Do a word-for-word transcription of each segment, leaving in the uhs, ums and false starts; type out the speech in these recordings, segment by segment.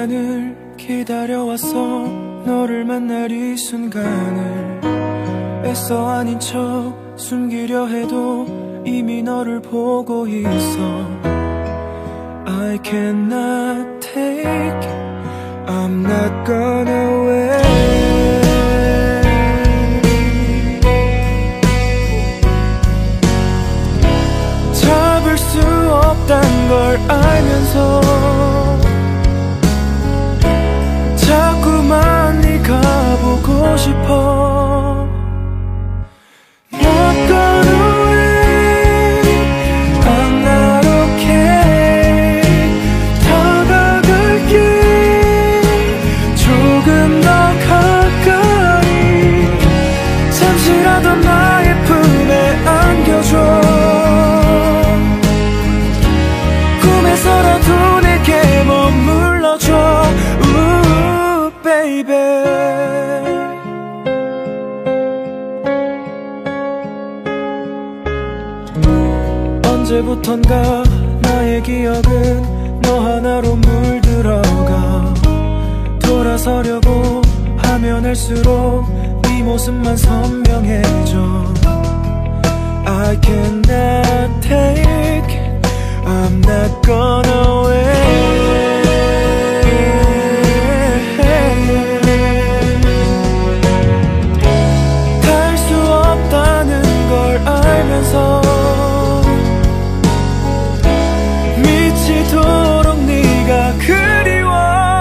시간을 기다려왔어. 너를 만날 이 순간을 애써 아닌 척 숨기려 해도 이미 너를 보고 있어. I cannot take, I'm not gonna wait. 잡을 수 없단 걸 알면서 자꾸만 네가 보고 싶어. Not gonna wait, I'm not okay. 다가갈게 조금 더 가까이. 잠시라도 나의 품에 안겨줘. 꿈에서라도 내게 머물러줘. Baby. 언제부턴가 나의 기억은 너 하나로 물들어가. 돌아서려고 하면 할수록 네 모습만 선명해져. I cannot take, I'm not gonna wait. 미치도록 네가 그리워.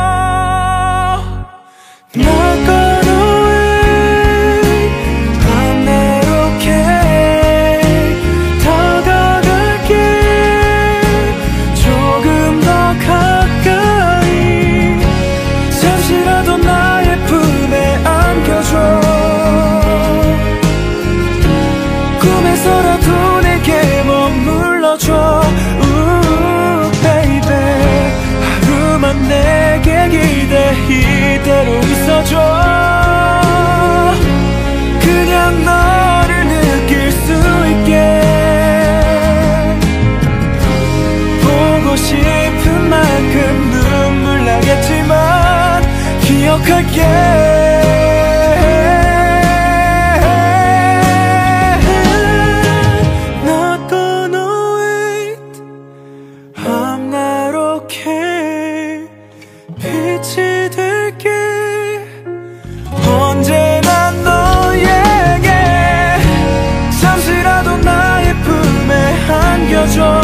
Not gonna wait, I'm not okay. 다가갈게 조금 더 가까이. 잠시라도 나의 품에 안겨줘. 꿈에서라도 내게 머물러줘. 하루만 내게 기대 이대로 있어줘. 그냥 너를 느낄 수 있게. 보고 싶은 만큼 눈물 나겠지만 기억할게. 빛이 될게. 언제나 너에게 잠시라도 나의 품에 안겨줘.